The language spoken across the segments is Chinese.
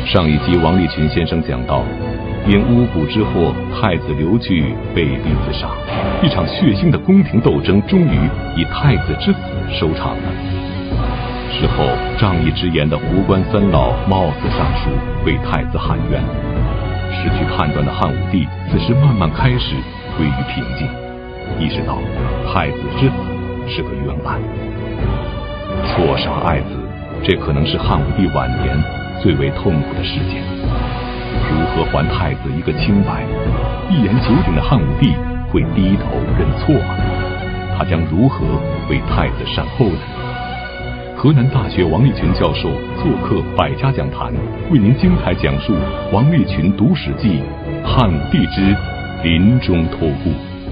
上一集王立群先生讲到，因巫蛊之祸，太子刘据被逼自杀，一场血腥的宫廷斗争终于以太子之死收场了。事后仗义直言的胡关三老冒死上书为太子喊冤，失去判断的汉武帝此时慢慢开始归于平静，意识到太子之死是个冤案。错杀爱子，这可能是汉武帝晚年最为痛苦的事件。如何还太子一个清白？一言九鼎的汉武帝会低头认错吗？他将如何为太子善后呢？河南大学王立群教授做客百家讲坛，为您精彩讲述王立群读史记汉武帝之临终托孤。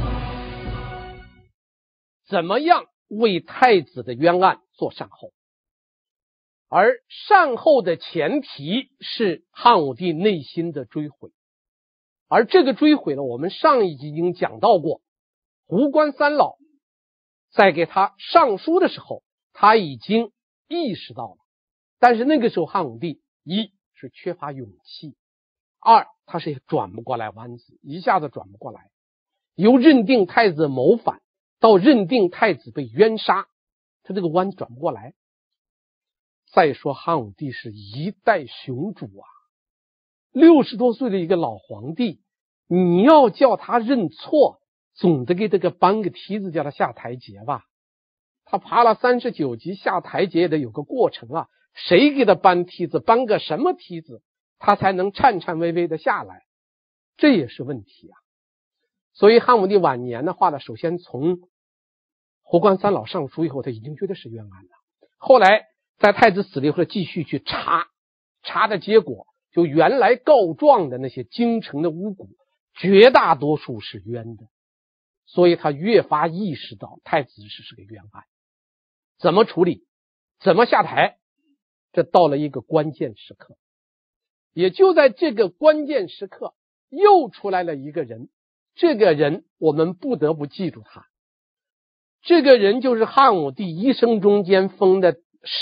怎么样为太子的冤案做善后？而善后的前提是汉武帝内心的追悔，而这个追悔呢，我们上一集已经讲到过，胡关三老在给他上书的时候，他已经意识到了，但是那个时候汉武帝一是缺乏勇气，二他是转不过来弯子，一下子转不过来，由认定太子谋反到认定太子被冤杀，他这个弯转不过来。再说汉武帝是一代雄主啊，60多岁的一个老皇帝，你要叫他认错，总得给这个搬个梯子叫他下台阶吧。他爬了39级，下台阶也得有个过程啊，谁给他搬梯子，搬个什么梯子，他才能颤颤巍巍的下来，这也是问题啊。所以汉武帝晚年的话呢，首先从胡关三老上书以后，他已经觉得是冤案了。后来在太子死了以后，继续去查的结果，就原来告状的那些京城的巫蛊，绝大多数是冤的，所以他越发意识到太子是个冤案。怎么处理？怎么下台？这到了一个关键时刻，也就在这个关键时刻，又出来了一个人。这个人我们不得不记住他，这个人就是汉武帝一生中间封的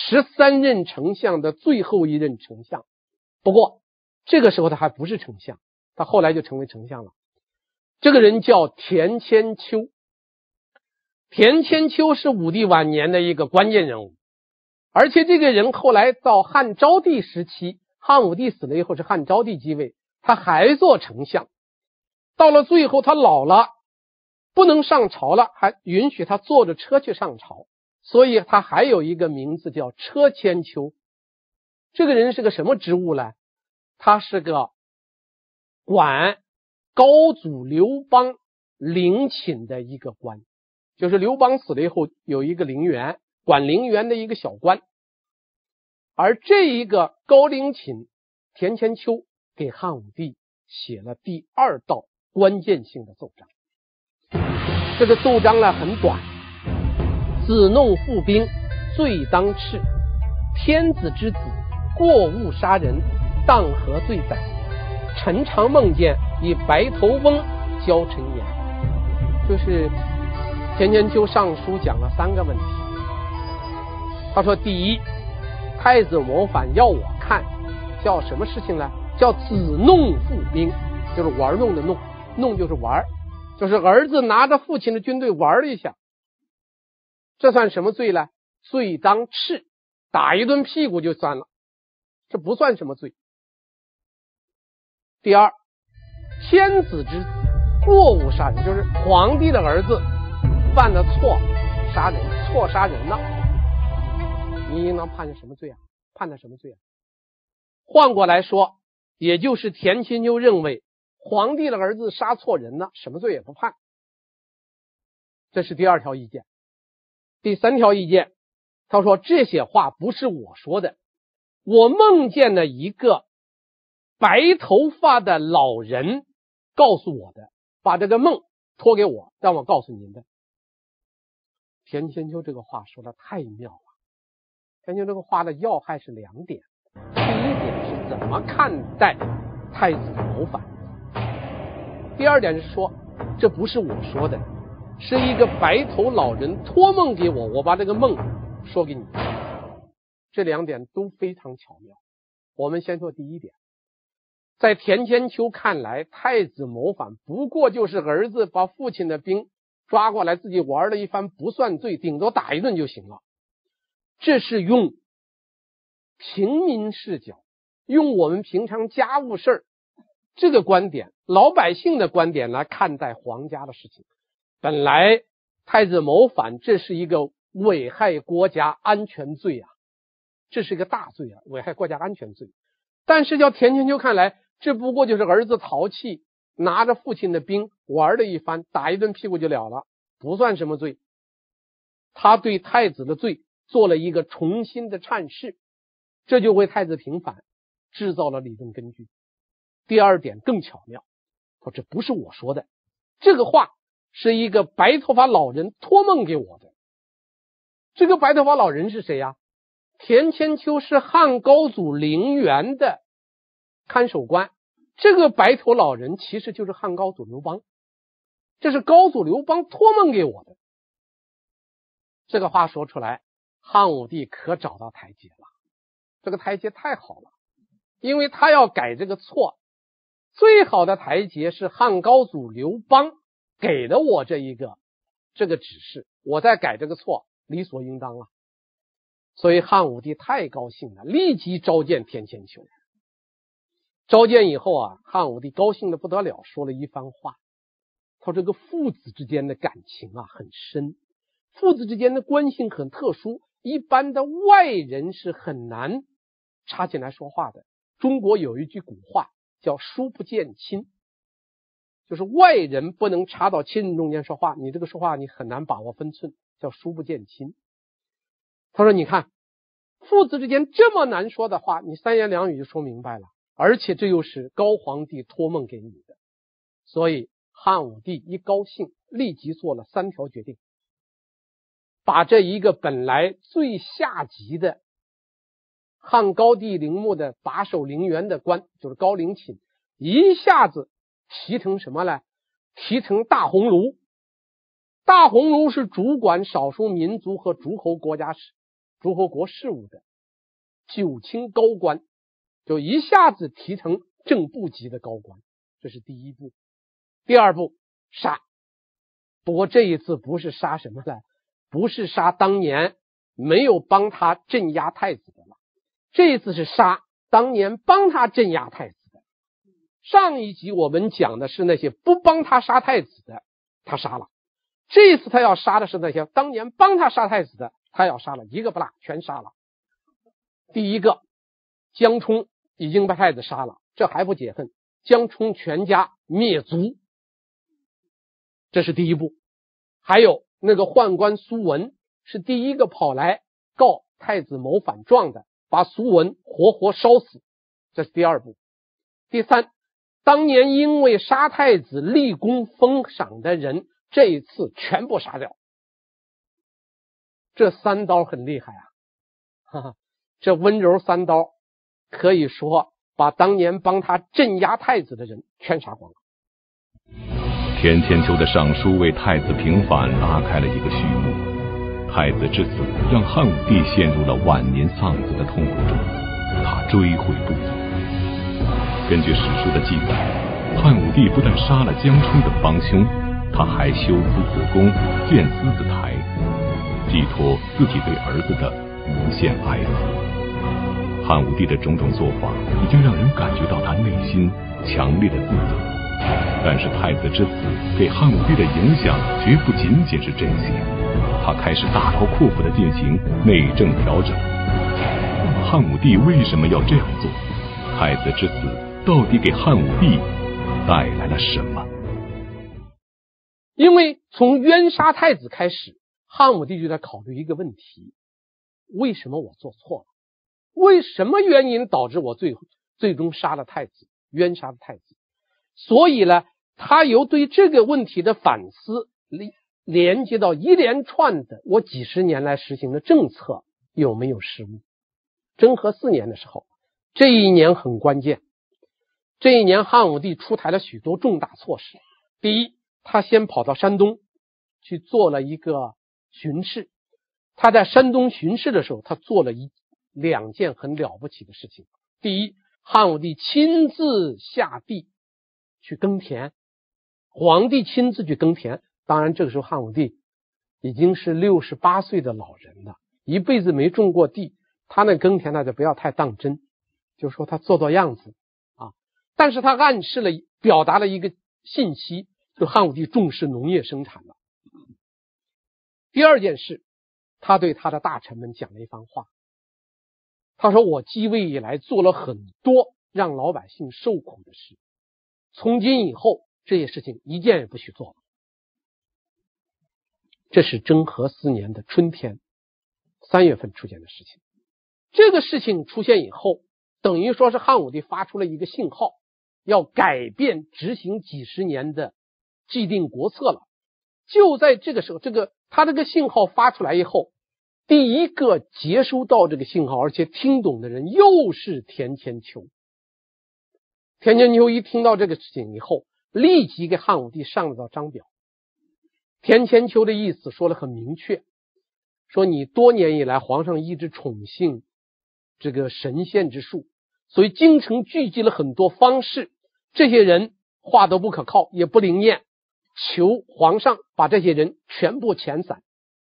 13任丞相的最后一任丞相。不过这个时候他还不是丞相，他后来就成为丞相了。这个人叫田千秋。田千秋是武帝晚年的一个关键人物，而且这个人后来到汉昭帝时期，汉武帝死了以后是汉昭帝继位，他还做丞相，到了最后他老了不能上朝了，还允许他坐着车去上朝，所以他还有一个名字叫车千秋。这个人是个什么职务呢？他是个管高祖刘邦陵寝的一个官，就是刘邦死了以后有一个陵园，管陵园的一个小官。而这一个高陵寝田千秋给汉武帝写了第2道关键性的奏章。这个奏章呢很短，子弄父兵，罪当斥。天子之子，过误杀人，当何罪哉？臣常梦见以白头翁教臣言。就是田千秋上书讲了3个问题。他说，第一，太子谋反要我看，叫什么事情呢？叫子弄父兵，就是玩弄的弄，弄就是玩，就是儿子拿着父亲的军队玩了一下，这算什么罪呢？罪当斥，打一顿屁股就算了，这不算什么罪。第二，天子之子，过误杀人，就是皇帝的儿子犯了错杀人，错杀人了，你应当判他什么罪啊？判他什么罪啊？换过来说，也就是田千秋认为皇帝的儿子杀错人了，什么罪也不判。这是第2条意见。第3条意见，他说这些话不是我说的，我梦见了一个白头发的老人告诉我的，把这个梦托给我，让我告诉您的。田千秋这个话说的太妙了。田千秋这个话的要害是2点。第一点是怎么看待太子的谋反，第2点是说这不是我说的，是一个白头老人托梦给我，我把这个梦说给你。这2点都非常巧妙。我们先说第一点， 在田千秋看来，太子谋反不过就是儿子把父亲的兵抓过来，自己玩了一番不算罪，顶多打一顿就行了。这是用平民视角，用我们平常家务事儿这个观点，老百姓的观点来看待皇家的事情。本来太子谋反，这是一个危害国家安全罪啊，这是一个大罪啊，危害国家安全罪。但是叫田千秋看来，这不过就是儿子淘气，拿着父亲的兵玩了一番，打一顿屁股就了了，不算什么罪。他对太子的罪做了一个重新的阐释，这就为太子平反制造了理论根据。第二点更巧妙，说这不是我说的，这个话是一个白头发老人托梦给我的。这个白头发老人是谁呀？田千秋是汉高祖陵园的看守官，这个白头老人其实就是汉高祖刘邦，这是高祖刘邦托梦给我的。这个话说出来，汉武帝可找到台阶了，这个台阶太好了，因为他要改这个错，最好的台阶是汉高祖刘邦给了我这个指示，我再改这个错理所应当了。所以汉武帝太高兴了，立即召见田千秋。召见以后啊，汉武帝高兴的不得了，说了一番话。他说这个父子之间的感情啊很深，父子之间的关系很特殊，一般的外人是很难插进来说话的。中国有一句古话叫疏不见亲，就是外人不能插到亲人中间说话，你这个说话你很难把握分寸，叫疏不见亲。他说你看父子之间这么难说的话，你三言两语就说明白了，而且这又是高皇帝托梦给你的。所以汉武帝一高兴，立即做了3条决定，把这一个本来最下级的汉高帝陵墓的把守陵园的官，就是高陵寝，一下子提成什么呢？提成大鸿胪。大鸿胪是主管少数民族和诸侯国事务的九卿高官，就一下子提成正部级的高官，这是第一步。第二步杀，不过这一次不是杀什么呢？不是杀当年没有帮他镇压太子的了，这一次是杀当年帮他镇压太子的。上一集我们讲的是那些不帮他杀太子的，他杀了。这一次他要杀的是那些当年帮他杀太子的，他要杀了，一个不落，全杀了。第一个，江充已经把太子杀了，这还不解恨，江充全家灭族，这是第一步。还有那个宦官苏文是第一个跑来告太子谋反状的，把苏文活活烧死，这是第二步。第三，当年因为杀太子立功封赏的人，这一次全部杀掉。这3刀很厉害啊，哈哈，这温柔3刀可以说把当年帮他镇压太子的人全杀光了。 田千秋的上书为太子平反拉开了一个序幕，太子之死让汉武帝陷入了晚年丧子的痛苦中，他追悔不已。根据史书的记载，汉武帝不但杀了江充等帮凶，他还修资子宫，建狮子台，寄托自己对儿子的无限爱思。汉武帝的种种做法已经让人感觉到他内心强烈的自责，但是太子之死给汉武帝的影响绝不仅仅是这些，他开始大刀阔斧地进行内政调整。那么汉武帝为什么要这样做？太子之死到底给汉武帝带来了什么？ 因为从冤杀太子开始，汉武帝就在考虑一个问题，为什么我做错了？为什么原因导致我最终杀了太子，冤杀了太子？所以呢，他由对这个问题的反思连接到一连串的我几十年来实行的政策有没有失误。征和4年的时候，这一年很关键，这一年汉武帝出台了许多重大措施。第一，他先跑到山东去做了一个巡视，他在山东巡视的时候，他做了2件很了不起的事情。第一， 汉武帝亲自下地去耕田，皇帝亲自去耕田。当然这个时候汉武帝已经是68岁的老人了，一辈子没种过地，他那耕田呢就不要太当真，就说他做样子啊。但是他暗示了表达了一个信息，就汉武帝重视农业生产了。第二件事，他对他的大臣们讲了一番话。他说，我继位以来做了很多让老百姓受苦的事，从今以后这些事情一件也不许做了。这是征和4年的春天3月份出现的事情。这个事情出现以后，等于说是汉武帝发出了一个信号，要改变执行几十年的既定国策了。就在这个时候，他这个信号发出来以后，第一个接收到这个信号而且听懂的人又是田千秋。田千秋一听到这个事情以后，立即给汉武帝上了道章表。田千秋的意思说得很明确，说你多年以来皇上一直宠幸这个神仙之术，所以京城聚集了很多方士，这些人话都不可靠，也不灵验，求皇上把这些人全部遣散。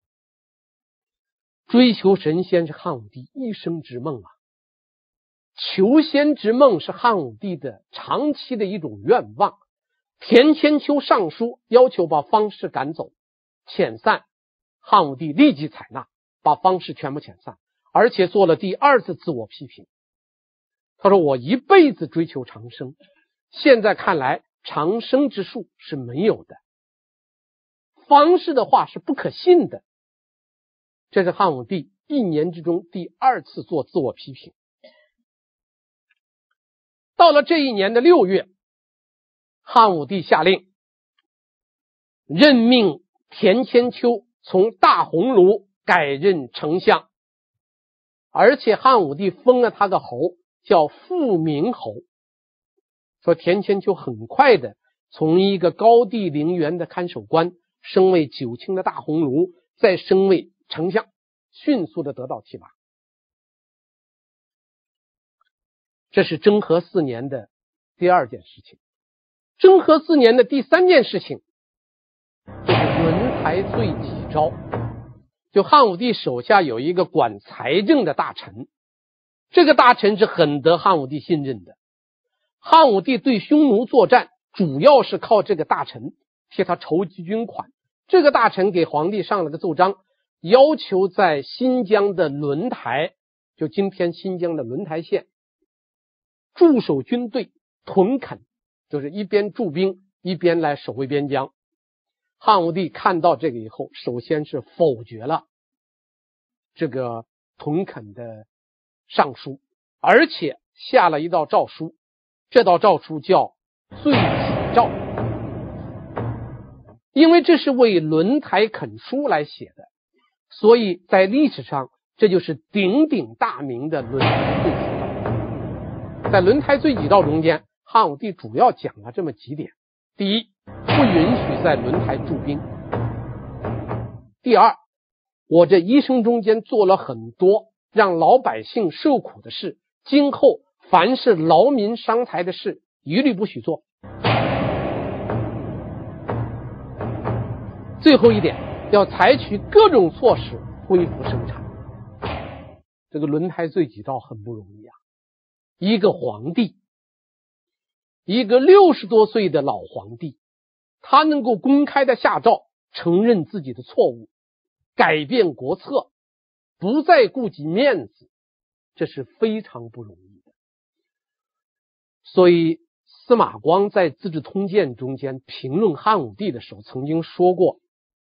追求神仙是汉武帝一生之梦啊，求仙之梦是汉武帝的长期的一种愿望。田千秋上书要求把方士赶走遣散，汉武帝立即采纳，把方士全部遣散，而且做了第2次自我批评。他说，我一辈子追求长生，现在看来长生之术是没有的，方士的话是不可信的。这是汉武帝1年之中第2次做自我批评。到了这一年的6月，汉武帝下令任命田千秋从大鸿胪改任丞相，而且汉武帝封了他个侯，叫富明侯。说田千秋很快的从一个高地陵园的看守官升为9卿的大鸿胪，再升为丞相，迅速的得到提拔。这是征和4年的第2件事情。征和4年的第3件事情，就是轮台罪己诏。就汉武帝手下有一个管财政的大臣，这个大臣是很得汉武帝信任的。汉武帝对匈奴作战主要是靠这个大臣替他筹集军款。这个大臣给皇帝上了个奏章，要求在新疆的轮台，就今天新疆的轮台县驻守军队屯垦，就是一边驻兵一边来守卫边疆。汉武帝看到这个以后，首先是否决了这个屯垦的上书，而且下了一道诏书，这道诏书叫罪己诏。因为这是为轮台垦书来写的，所以在历史上这就是鼎鼎大名的轮台罪己诏。在轮台罪己诏中间，汉武帝主要讲了这么几点：第一，不允许在轮台驻兵；第二，我这一生中间做了很多让老百姓受苦的事，今后凡是劳民伤财的事一律不许做。最后一点，要采取各种措施恢复生产。这个轮台罪己诏很不容易啊，一个皇帝，一个60多岁的老皇帝，他能够公开的下诏承认自己的错误，改变国策，不再顾及面子，这是非常不容易的。所以司马光在《资治通鉴》中间评论汉武帝的时候曾经说过，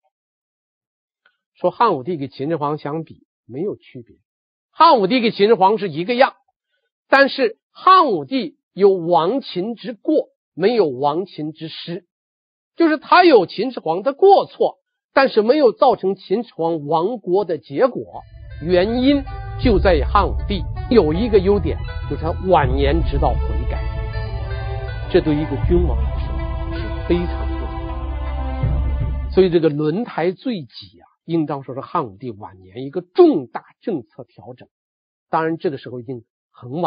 说汉武帝跟秦始皇相比没有区别，汉武帝跟秦始皇是一个样，但是汉武帝有亡秦之过，没有亡秦之失，就是他有秦始皇的过错，但是没有造成秦始皇亡国的结果。原因就在于汉武帝有一个优点，就是他晚年知道悔改，这对一个君王来说是非常重要的。所以这个轮台罪己啊，应当说是汉武帝晚年一个重大政策调整。当然这个时候已经很晚了，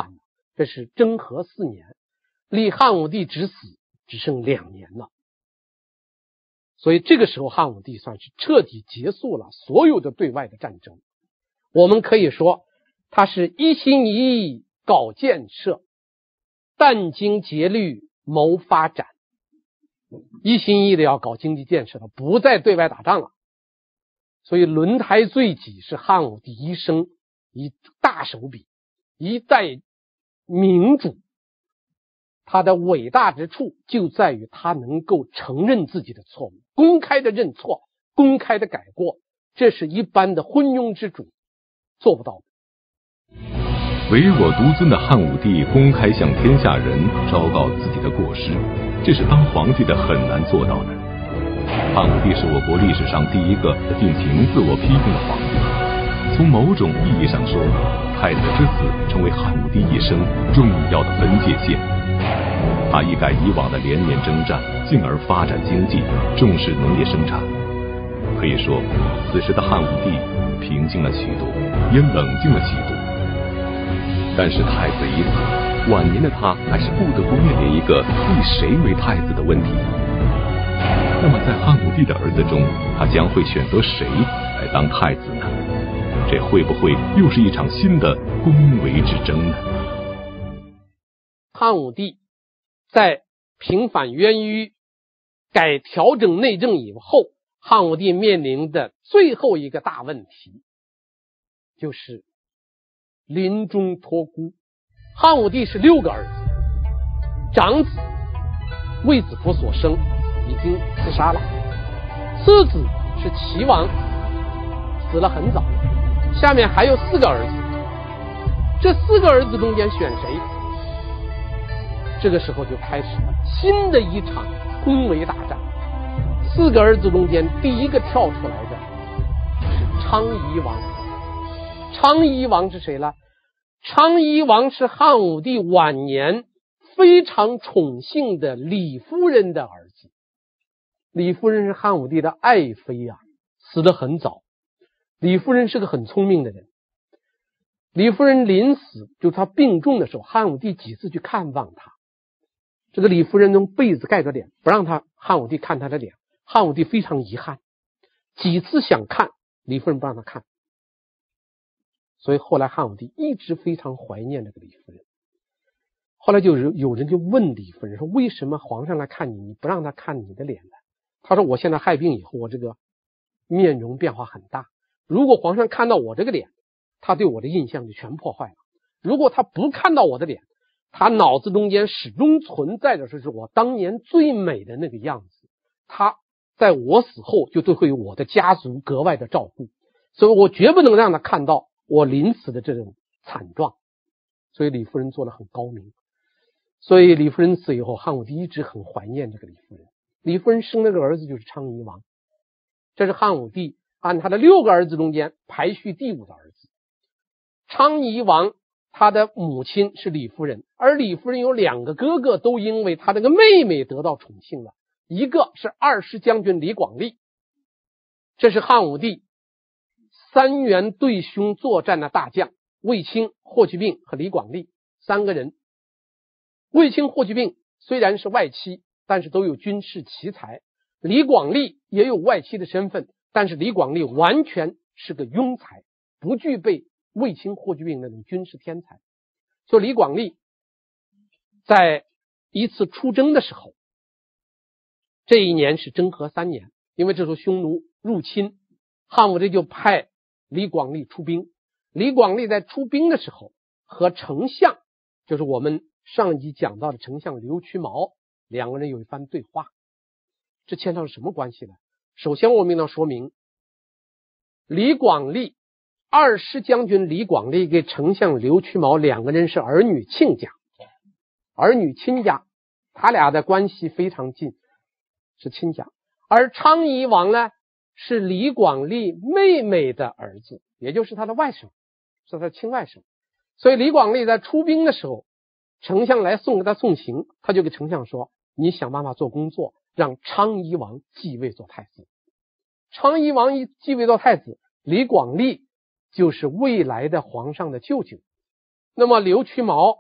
这是征和4年，离汉武帝之死只剩2年了。所以这个时候汉武帝算是彻底结束了所有的对外的战争。我们可以说他是一心一意搞建设，殚精竭虑谋发展，一心一意的要搞经济建设了，不再对外打仗了。所以轮台罪己是汉武帝一生一大手笔，一代明主。他的伟大之处就在于他能够承认自己的错误，公开的认错，公开的改过，这是一般的昏庸之主做不到的。 唯我独尊的汉武帝公开向天下人昭告自己的过失，这是当皇帝的很难做到的。汉武帝是我国历史上第一个进行自我批评的皇帝。从某种意义上说，太子之死成为汉武帝一生重要的分界线。他一改以往的连年征战，进而发展经济，重视农业生产。可以说，此时的汉武帝平静了许多，也冷静了许多。但是太子已死，晚年的他还是不得不面临一个立谁为太子的问题。那么在汉武帝的儿子中，他将会选择谁来当太子呢？这会不会又是一场新的宫闱之争呢？ 汉武帝在平反冤狱、调整内政以后，汉武帝面临的最后一个大问题就是临终托孤。汉武帝是6个儿子，长子卫子夫所生已经自杀了，次子是齐王，死了很早，下面还有4个儿子。这4个儿子中间选谁？这个时候就开始了新的一场宫闱大战。4个儿子中间第一个跳出来的是昌邑王。昌邑王是谁呢？昌邑王是汉武帝晚年非常宠幸的李夫人的儿子。李夫人是汉武帝的爱妃啊，死得很早。李夫人是个很聪明的人。李夫人临死，就她病重的时候，汉武帝几次去看望她。这个李夫人用被子盖着脸，不让汉武帝看她的脸。汉武帝非常遗憾，几次想看，李夫人不让他看。所以后来汉武帝一直非常怀念这个李夫人。后来就有人就问李夫人说，为什么皇上来看你，你不让他看你的脸呢？他说，我现在害病以后，我这个面容变化很大，如果皇上看到我这个脸，他对我的印象就全破坏了。如果他不看到我的脸，他脑子中间始终存在的是我当年最美的那个样子，他在我死后就对会我的家族格外的照顾，所以我绝不能让他看到我临死的这种惨状。所以李夫人做得很高明。所以李夫人死以后，汉武帝一直很怀念这个李夫人。李夫人生了个儿子就是昌邑王，这是汉武帝按他的6个儿子中间排序第5的儿子。昌邑王他的母亲是李夫人，而李夫人有2个哥哥，都因为他这个妹妹得到宠幸了。一个是20将军李广利，这是汉武帝3员对兄作战的大将，卫青、霍去病和李广利3个人。卫青、霍去病虽然是外戚，但是都有军事奇才。李广利也有外戚的身份，但是李广利完全是个庸才，不具备卫青、霍去病那种军事天才。就李广利在一次出征的时候，这一年是征和3年，因为这时候匈奴入侵，汉武帝就派李广利出兵。李广利在出兵的时候和丞相，就是我们上一集讲到的丞相刘屈毛，2个人有一番对话。这牵上什么关系呢？首先我们要说明，李广利20将军李广利跟丞相刘屈毛2个人是儿女亲家，他俩的关系非常近，是亲家。而昌邑王呢，是李广利妹妹的儿子，也就是他的外甥，是他的亲外甥。所以李广利在出兵的时候，丞相来给他送行，他就给丞相说，你想办法做工作，让昌邑王继位做太子。昌邑王一继位做太子，李广利就是未来的皇上的舅舅。那么刘屈毛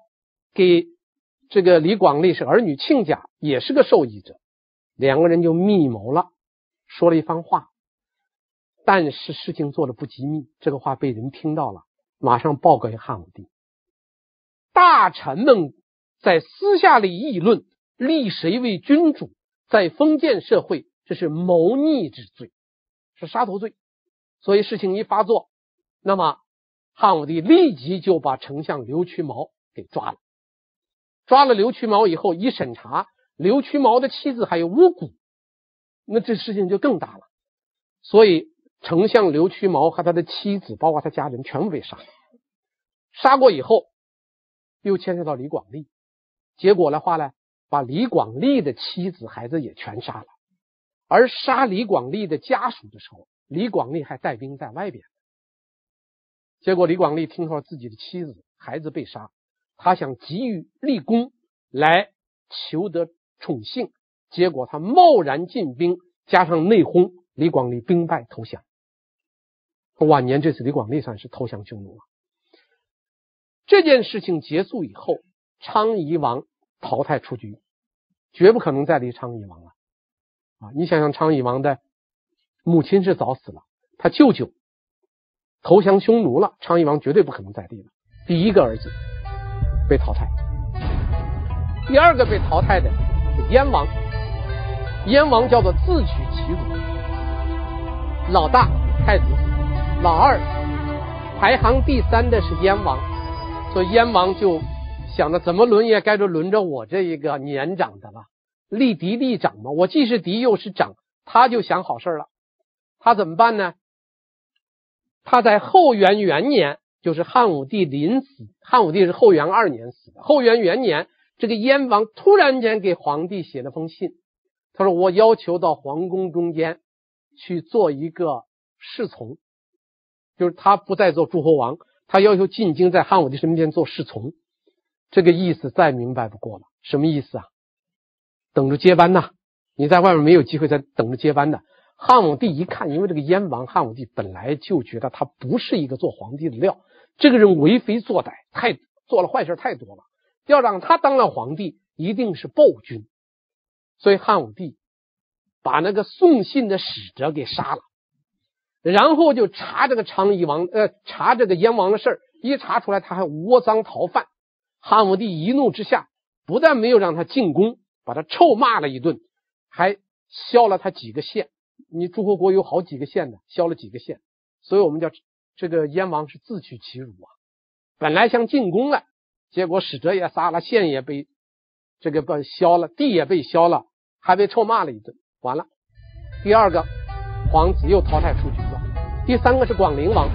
给这个李广利是儿女亲家，也是个受益者，两个人就密谋了，说了一番话。但是事情做的不机密，这个话被人听到了，马上报告给汉武帝。大臣们在私下里议论，立谁为君主，在封建社会这是谋逆之罪，是杀头罪。所以事情一发作，那么汉武帝立即就把丞相刘屈毛给抓了。抓了刘屈毛以后，一审查，刘屈毛的妻子还有巫蛊，那这事情就更大了。所以丞相刘屈毛和他的妻子，包括他家人，全部被杀了。杀过以后，又牵涉到李广利，结果的话呢，把李广利的妻子孩子也全杀了。而杀李广利的家属的时候，李广利还带兵在外边。结果李广利听说自己的妻子孩子被杀，他想急于立功来求得宠幸，结果他贸然进兵，加上内讧，李广利兵败投降。晚年这次李广利算是投降匈奴了。这件事情结束以后，昌邑王淘汰出局，绝不可能再立昌邑王了你想想，昌邑王的母亲是早死了，他舅舅投降匈奴了，昌邑王绝对不可能再立了。第一个儿子被淘汰，第二个被淘汰的是燕王。燕王叫做自取其辱，老大太子，老二排行第三的是燕王，所以燕王就想着怎么轮也该着轮着我这一个年长的了，立嫡立长嘛，我既是嫡又是长，他就想好事了。他怎么办呢？他在后元元年，就是汉武帝临死，汉武帝是后元2年死的，后元元年，这个燕王突然间给皇帝写了封信，他说我要求到皇宫中间去做一个侍从，就是他不再做诸侯王，他要求进京在汉武帝身边做侍从。这个意思再明白不过了，什么意思啊？等着接班呐，你在外面没有机会，再等着接班的。汉武帝一看，因为这个燕王，汉武帝本来就觉得他不是一个做皇帝的料，这个人为非作歹，做了坏事太多了，要让他当了皇帝一定是暴君。所以汉武帝把那个送信的使者给杀了，然后就查这个查这个燕王的事儿，一查出来他还窝赃逃犯。汉武帝一怒之下，不但没有让他进宫，把他臭骂了一顿，还削了他几个县。你诸侯国有好几个县的，削了几个县，所以我们叫这个燕王是自取其辱啊。本来想进宫了，结果使者也杀了，县也被削了，地也被削了，还被臭骂了一顿，完了。第二个皇子又淘汰出局了。第三个是广陵王，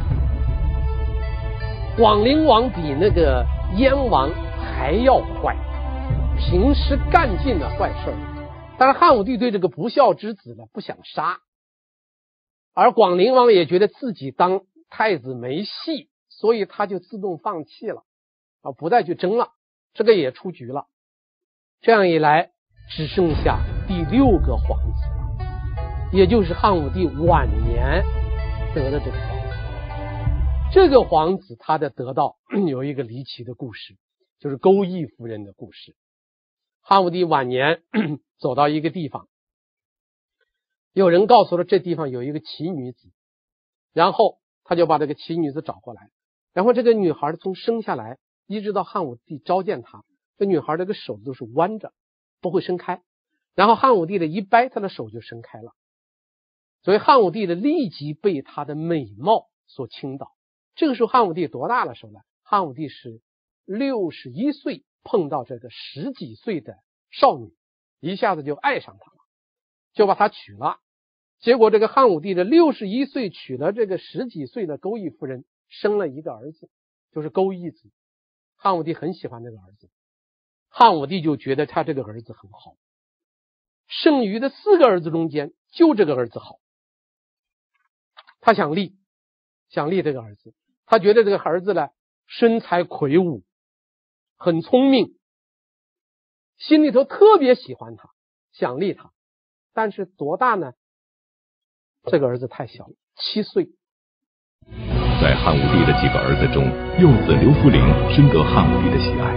广陵王比那个燕王还要坏，平时干尽了坏事，但是汉武帝对这个不孝之子呢不想杀，而广陵王也觉得自己当太子没戏，所以他就自动放弃了不再去争了，这个也出局了。这样一来只剩下第6个皇子了，也就是汉武帝晚年得的这个皇子。这个皇子他的得到有一个离奇的故事，就是钩弋夫人的故事。汉武帝晚年走到一个地方，有人告诉了这地方有一个奇女子，然后他就把这个奇女子找过来，然后这个女孩从生下来一直到汉武帝召见她，这女孩这个手都是弯着，不会伸开，然后汉武帝的一掰，她的手就伸开了，所以汉武帝的立即被她的美貌所倾倒。这个时候汉武帝多大的时候呢？汉武帝是61岁，碰到这个10几岁的少女，一下子就爱上她了，就把她娶了。结果这个汉武帝的61岁娶了这个10几岁的钩弋夫人，生了一个儿子，就是钩弋子。汉武帝很喜欢这个儿子，汉武帝就觉得他这个儿子很好，剩余的4个儿子中间就这个儿子好，他想立这个儿子。他觉得这个儿子呢身材魁梧，很聪明，心里头特别喜欢他，想立他。但是多大呢？这个儿子太小了，7岁。 在汉武帝的几个儿子中，幼子刘弗陵深得汉武帝的喜爱。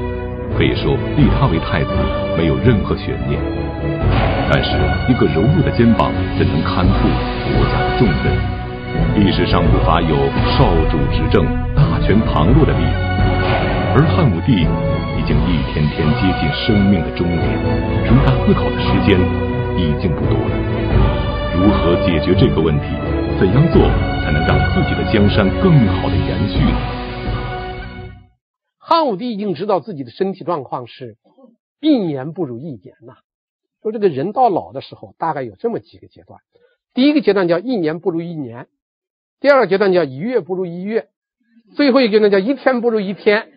可以说立他为太子没有任何悬念。但是一个柔弱的肩膀怎能堪负国家的重任？历史上不乏有少主执政、大权旁落的例子，而汉武帝已经一天天接近生命的终点，容他思考的时间已经不多了。如何解决这个问题？怎样做才能让自己的江山更好的延续呢？ 汉武帝已经知道自己的身体状况是一年不如一年呐。说这个人到老的时候，大概有这么几个阶段。第一个阶段叫一年不如一年，第二个阶段叫一月不如一月，最后一个阶段叫一天不如一天。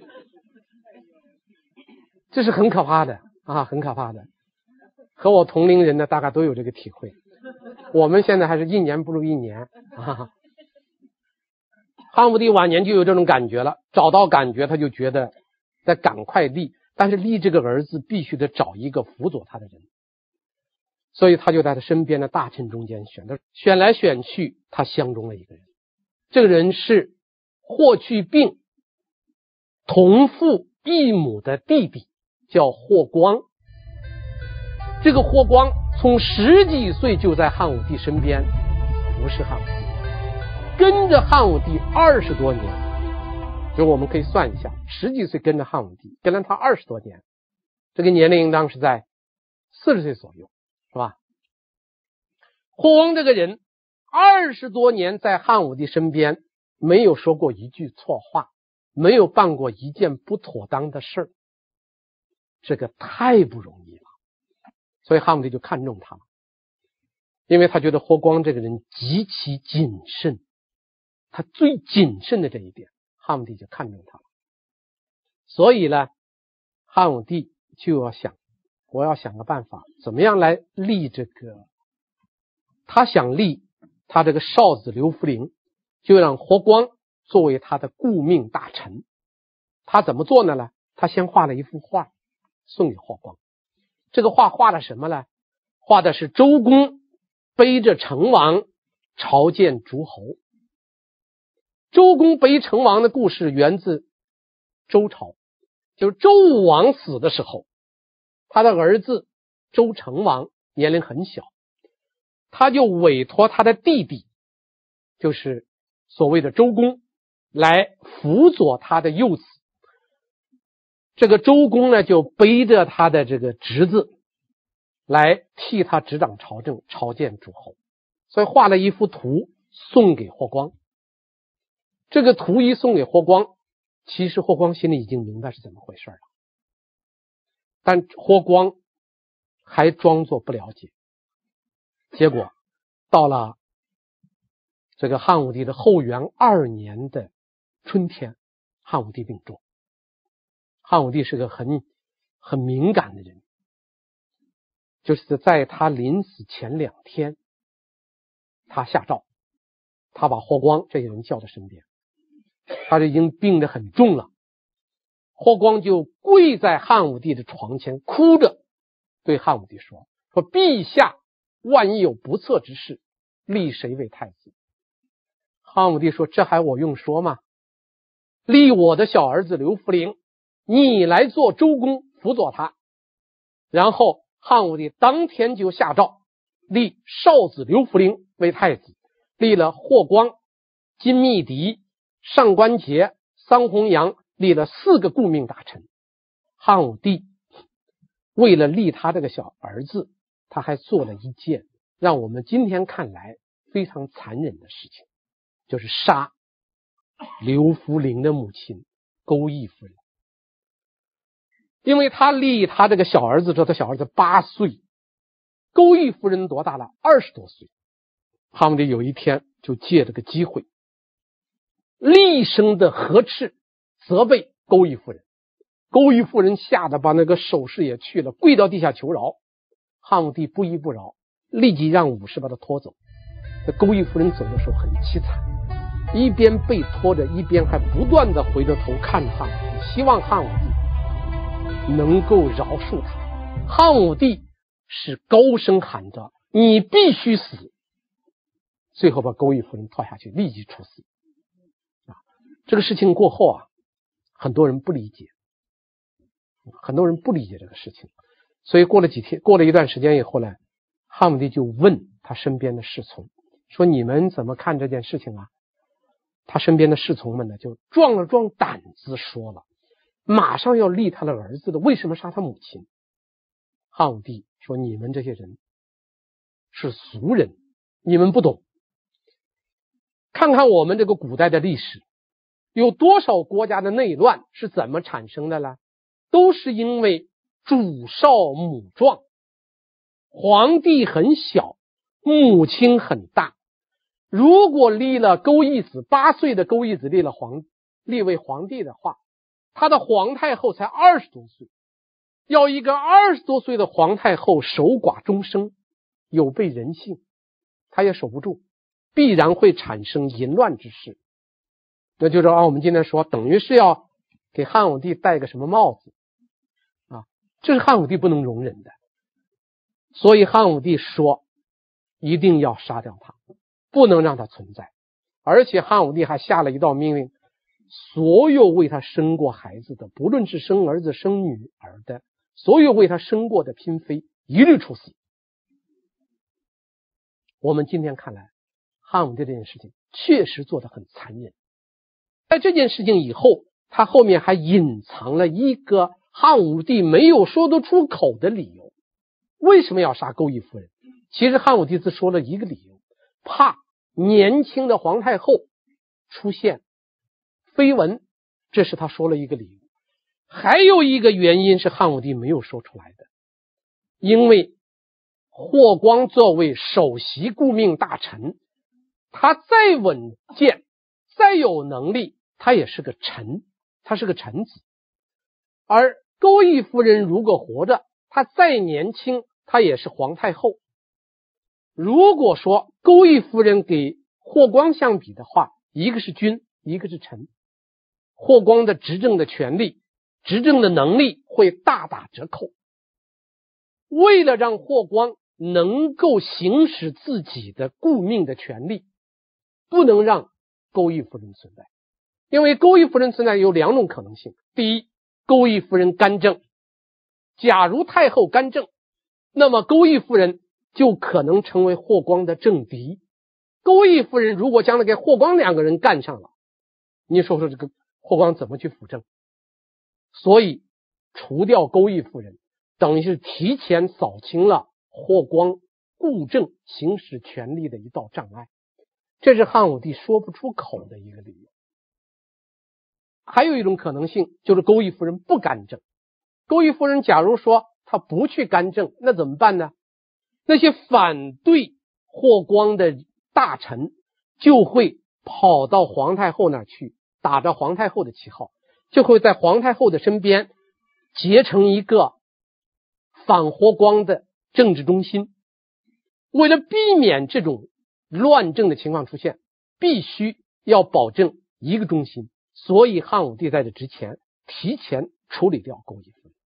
这是很可怕的啊，很可怕的。和我同龄人呢，大概都有这个体会。我们现在还是一年不如一年啊。汉武帝晚年就有这种感觉了，找到感觉他就觉得得赶快立，但是立这个儿子必须得找一个辅佐他的人，所以他就在他身边的大臣中间选来选去，他相中了一个人。这个人是霍去病同父异母的弟弟，叫霍光。这个霍光从10几岁就在汉武帝身边服侍汉武帝，跟着汉武帝20多年。就我们可以算一下，10几岁跟着汉武帝，跟了他20多年，这个年龄应当是在40岁左右，是吧？霍光这个人20多年在汉武帝身边，没有说过一句错话，没有办过一件不妥当的事儿，这个太不容易了。所以汉武帝就看中他了，因为他觉得霍光这个人极其谨慎，他最谨慎的这一点，汉武帝就看中他了。所以呢，汉武帝就要想，我要想个办法，怎么样来立这个，他想立他这个少子刘弗陵，就让霍光作为他的顾命大臣。他怎么做呢？他先画了一幅画送给霍光。这个画画的什么呢？画的是周公背着成王朝见诸侯。周公背成王的故事源自周朝，就是周武王死的时候，他的儿子周成王年龄很小，他就委托他的弟弟，就是所谓的周公，来辅佐他的幼子。这个周公呢，就背着他的这个侄子来替他执掌朝政，朝见诸侯，所以画了一幅图送给霍光。这个图一送给霍光，其实霍光心里已经明白是怎么回事了，但霍光还装作不了解。结果到了这个汉武帝的后元2年的春天，汉武帝病重。汉武帝是个很敏感的人，就是在他临死前2天，他下诏，他把霍光这些人叫到身边，他就已经病得很重了。霍光就跪在汉武帝的床前，哭着对汉武帝说陛下万一有不测之事，立谁为太子？汉武帝说，这还我用说吗？立我的小儿子刘弗陵，你来做周公辅佐他。然后汉武帝当天就下诏，立少子刘弗陵为太子，立了霍光、金密迪、上官桀、桑弘羊，立了4个顾命大臣。汉武帝为了立他这个小儿子，他还做了一件让我们今天看来非常残忍的事情，就是杀刘弗陵的母亲钩弋夫人。因为他立他这个小儿子之后，他小儿子8岁，钩弋夫人多大了？20多岁。汉武帝有一天就借这个机会，厉声的呵斥责备钩弋夫人。钩弋夫人吓得把那个首饰也去了，跪到地下求饶。汉武帝不依不饶，立即让武士把他拖走。这钩弋夫人走的时候很凄惨，一边被拖着，一边还不断的回着头看汉武帝，希望汉武帝能够饶恕他。汉武帝是高声喊着，你必须死，最后把钩弋夫人拖下去，立即处死。这个事情过后很多人不理解， 很多人不理解这个事情，所以过了一段时间以后呢，汉武帝就问他身边的侍从说：“你们怎么看这件事情啊？”他身边的侍从们呢，就壮了壮胆子说了，马上要立他的儿子的，为什么杀他母亲？汉武帝说：“你们这些人是俗人，你们不懂。看看我们这个古代的历史，有多少国家的内乱是怎么产生的呢？都是因为主少母壮，皇帝很小，母亲很大。如果立了钩弋子，8岁的钩弋子立为皇帝的话，他的皇太后才20多岁，要一个20多岁的皇太后守寡终生，有悖人性，他也守不住，必然会产生淫乱之事。那就是我们今天说，等于是要给汉武帝戴个什么帽子啊？这是汉武帝不能容忍的。所以汉武帝说，一定要杀掉他，不能让他存在。而且汉武帝还下了一道命令，所有为他生过孩子的，不论是生儿子生女儿的，所有为他生过的嫔妃，一律处死。我们今天看来，汉武帝这件事情确实做得很残忍。在这件事情以后，他后面还隐藏了一个汉武帝没有说得出口的理由。为什么要杀钩弋夫人？其实汉武帝只说了一个理由，怕年轻的皇太后出现绯闻，这是他说了一个理由。还有一个原因是汉武帝没有说出来的，因为霍光作为首席顾命大臣，他再稳健再有能力，他也是个臣，他是个臣子。而钩弋夫人如果活着，她再年轻，她也是皇太后。如果说钩弋夫人给霍光相比的话，一个是君，一个是臣，霍光的执政的权力、执政的能力会大打折扣。为了让霍光能够行使自己的顾命的权利，不能让钩弋夫人存在。因为钩弋夫人存在有2种可能性。第一，钩弋夫人干政，假如太后干政，那么钩弋夫人就可能成为霍光的政敌。钩弋夫人如果将来跟霍光2个人干上了，你说这个霍光怎么去辅政？所以除掉钩弋夫人，等于是提前扫清了霍光顾政行使权力的一道障碍。这是汉武帝说不出口的一个理由。还有一种可能性，就是钩弋夫人不干政。钩弋夫人假如说她不去干政，那怎么办呢？那些反对霍光的大臣就会跑到皇太后那儿去，打着皇太后的旗号，就会在皇太后的身边结成一个反霍光的政治中心。为了避免这种乱政的情况出现，必须要保证一个中心，所以汉武帝在这之前提前处理掉钩弋夫人。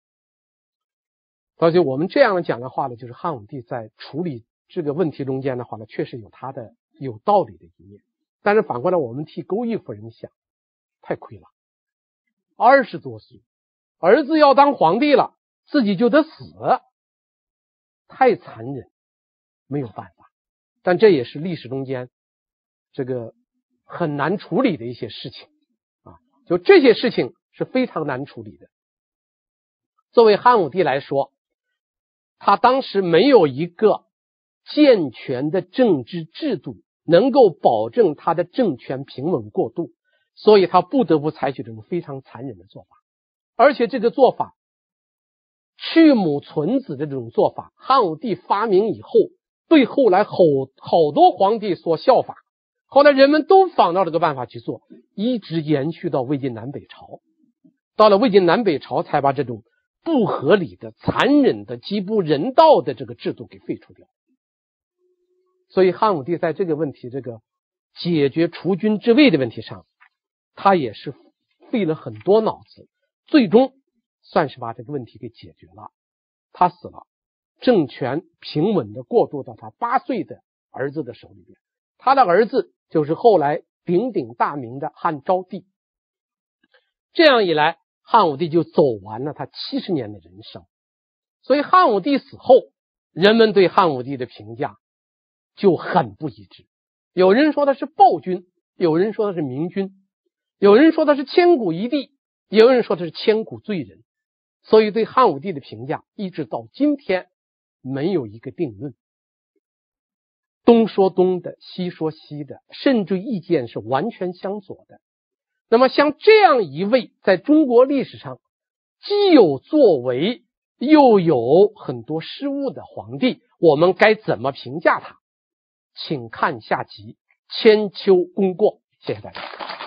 而且我们这样讲的话呢，就是汉武帝在处理这个问题中间的话呢，确实有他的有道理的一面。但是反过来我们替钩弋夫人想，太亏了，20多岁，儿子要当皇帝了，自己就得死，太残忍，没有办法。但这也是历史中间这个很难处理的一些事情啊，就这些事情是非常难处理的。作为汉武帝来说，他当时没有一个健全的政治制度能够保证他的政权平稳过渡，所以他不得不采取这种非常残忍的做法。而且这个做法去母存子的这种做法，汉武帝发明以后，对后来好多皇帝所效法，后来人们都仿照这个办法去做，一直延续到魏晋南北朝。到了魏晋南北朝，才把这种不合理的、残忍的、极不人道的这个制度给废除掉。所以汉武帝在这个问题，这个解决除君之位的问题上，他也是费了很多脑子，最终算是把这个问题给解决了。他死了，政权平稳的过渡到他8岁的儿子的手里边。他的儿子就是后来鼎鼎大名的汉昭帝。这样一来， 汉武帝就走完了他70年的人生。所以汉武帝死后，人们对汉武帝的评价就很不一致。有人说他是暴君，有人说他是明君，有人说他是千古一帝，也有人说他是千古罪人。所以对汉武帝的评价一直到今天没有一个定论，东说东的，西说西的，甚至意见是完全相左的。那么像这样一位在中国历史上既有作为又有很多失误的皇帝，我们该怎么评价他？请看下集《千秋功过》。谢谢大家。